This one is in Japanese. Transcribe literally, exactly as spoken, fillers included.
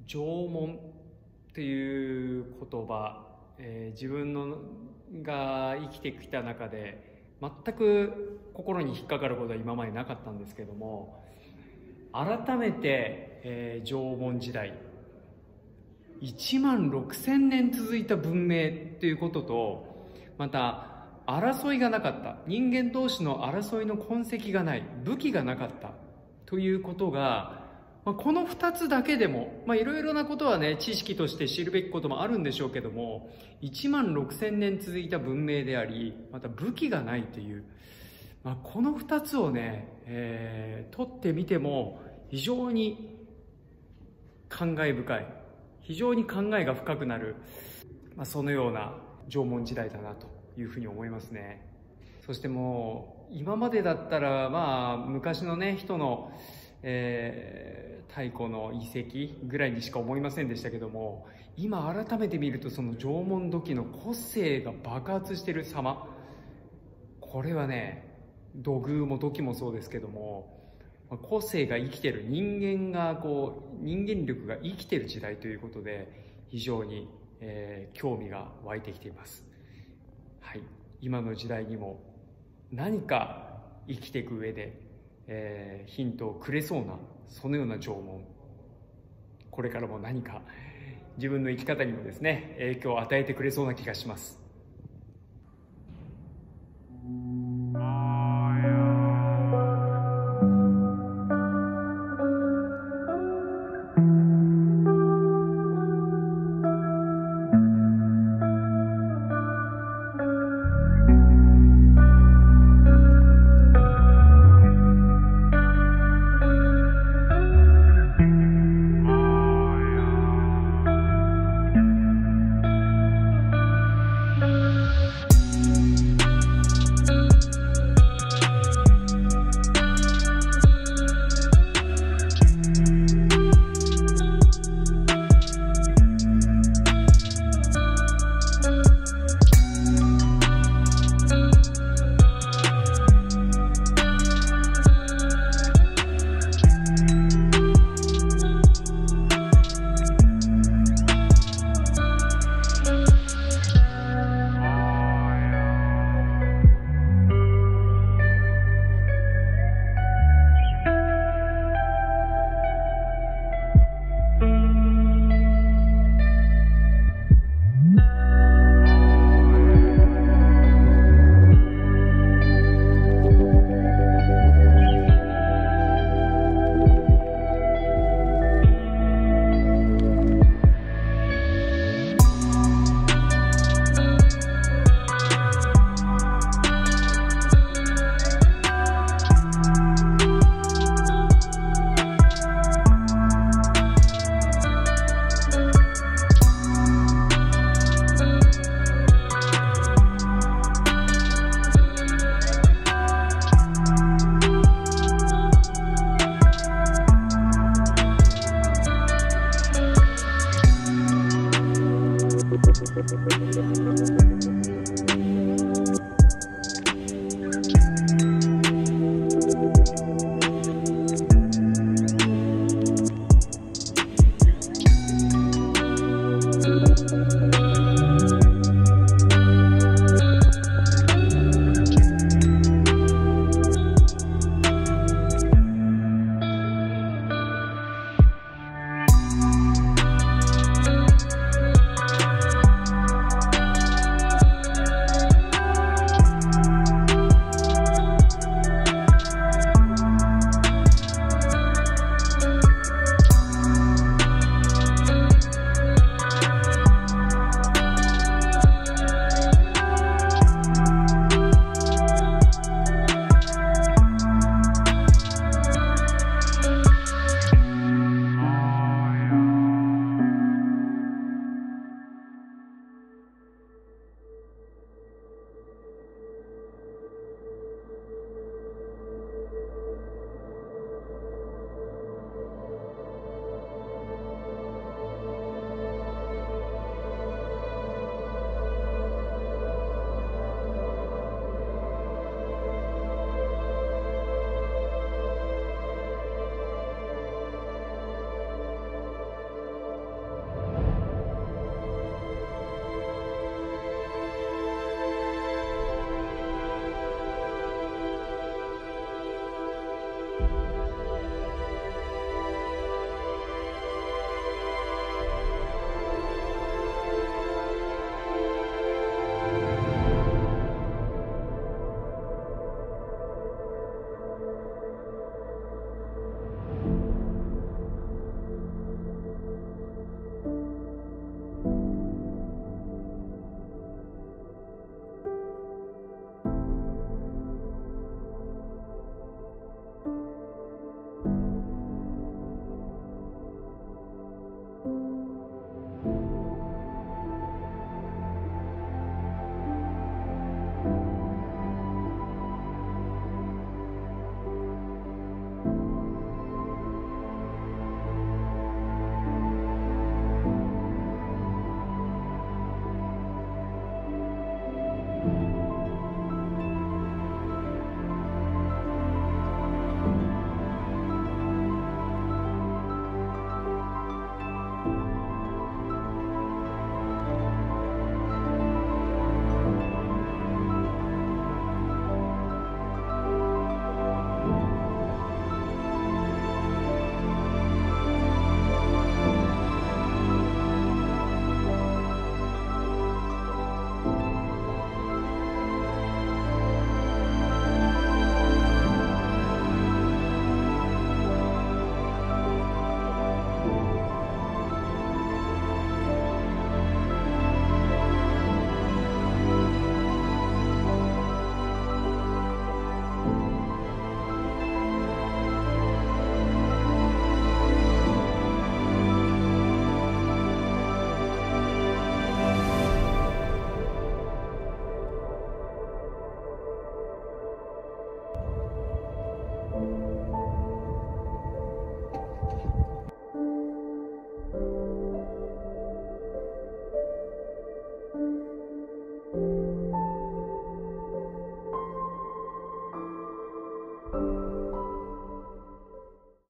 縄文っていう言葉、えー、自分のが生きてきた中で全く心に引っかかることは今までなかったんですけども、改めて、えー、縄文時代いちまんろくせんねん続いた文明ということと、また争いがなかった、人間同士の争いの痕跡がない、武器がなかったということが、まあ、このふたつだけでも、まあ、いろいろなことはね、知識として知るべきこともあるんでしょうけども、いちまんろくせんねん続いた文明であり、また武器がないという、まあ、このふたつをね、えー、取ってみても非常に感慨深い、非常に考えが深くなる、まあ、そのような縄文時代だなというふうに思いますね。そしてもう今までだったら、まあ昔のね人の、えー、太古の遺跡ぐらいにしか思いませんでしたけども、今改めて見るとその縄文土器の個性が爆発している様、これはね、土偶も土器もそうですけども、個性が生きてる、人間がこう人間力が生きてる時代ということで、非常に、えー、興味が湧いてきています。はい、今の時代にも何か生きていく上で、えー、ヒントをくれそうな、そのような縄文、これからも何か自分の生き方にもですね、影響を与えてくれそうな気がします。